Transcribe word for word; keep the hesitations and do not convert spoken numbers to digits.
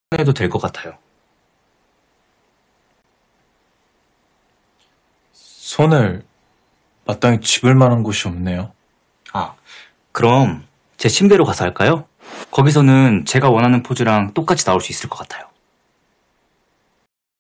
해도 될 것 같아요. 손을 마땅히 집을 만한 곳이 없네요. 아, 그럼 제 침대로 가서 할까요? 거기서는 제가 원하는 포즈랑 똑같이 나올 수 있을 것 같아요.